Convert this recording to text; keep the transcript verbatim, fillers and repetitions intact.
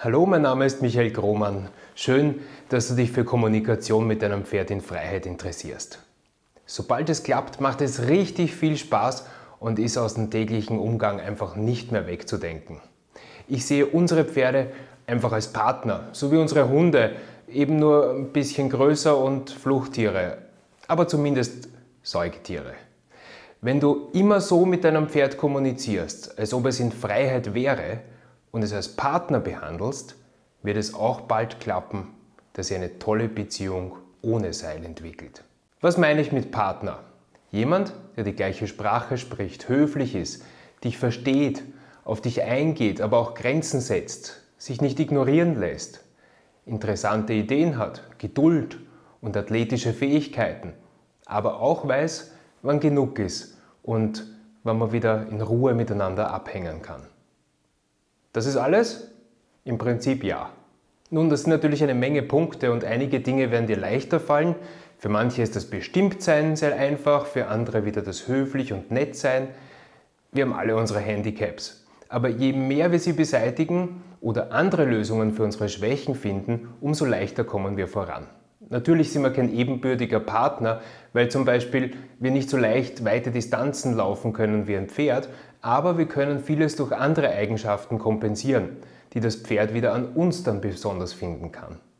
Hallo, mein Name ist Michael Grohmann. Schön, dass du dich für Kommunikation mit deinem Pferd in Freiheit interessierst. Sobald es klappt, macht es richtig viel Spaß und ist aus dem täglichen Umgang einfach nicht mehr wegzudenken. Ich sehe unsere Pferde einfach als Partner, so wie unsere Hunde, eben nur ein bisschen größer und Fluchttiere, aber zumindest Säugetiere. Wenn du immer so mit deinem Pferd kommunizierst, als ob es in Freiheit wäre, und es als Partner behandelst, wird es auch bald klappen, dass ihr eine tolle Beziehung ohne Seil entwickelt. Was meine ich mit Partner? Jemand, der die gleiche Sprache spricht, höflich ist, dich versteht, auf dich eingeht, aber auch Grenzen setzt, sich nicht ignorieren lässt, interessante Ideen hat, Geduld und athletische Fähigkeiten, aber auch weiß, wann genug ist und wann man wieder in Ruhe miteinander abhängen kann. Das ist alles? Im Prinzip ja. Nun, das sind natürlich eine Menge Punkte und einige Dinge werden dir leichter fallen. Für manche ist das Bestimmtsein sehr einfach, für andere wieder das höflich und nett sein. Wir haben alle unsere Handicaps. Aber je mehr wir sie beseitigen oder andere Lösungen für unsere Schwächen finden, umso leichter kommen wir voran. Natürlich sind wir kein ebenbürtiger Partner, weil zum Beispiel wir nicht so leicht weite Distanzen laufen können wie ein Pferd, aber wir können vieles durch andere Eigenschaften kompensieren, die das Pferd wieder an uns dann besonders finden kann.